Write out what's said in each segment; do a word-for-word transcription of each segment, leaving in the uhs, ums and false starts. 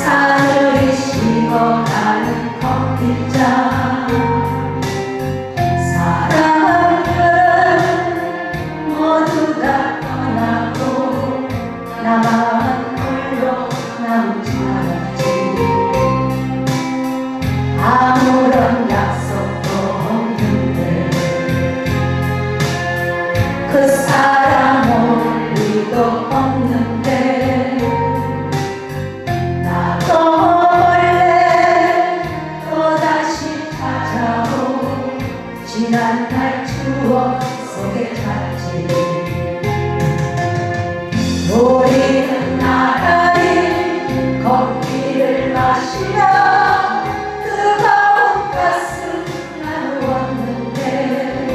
산을 식어가는 커피잔 사람들은 모두 다 떠나고 나만 홀로 남지 않았지. 아무런 약속도 없는데 그 사람 올 리도 없는데 나도 몰래 또다시 찾아오 지난날 추억 속에 잤지. 우리는 나란히 커피를 마시며 뜨거운 가슴 나누었는데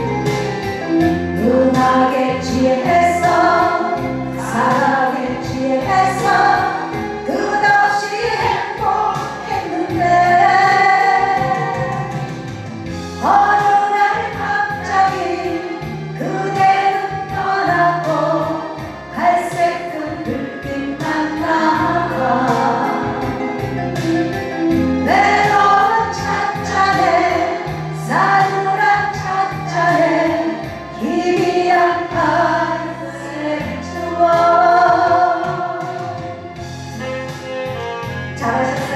음악에 취해서 사랑에 취해서 끝없이 행복했는데 어느 날 갑자기 그대는 떠나고 갈색 불빛만 남아 외로운 찻잔에 싸늘한 찻잔에 희미한 발색 추억. 잘하셨어요.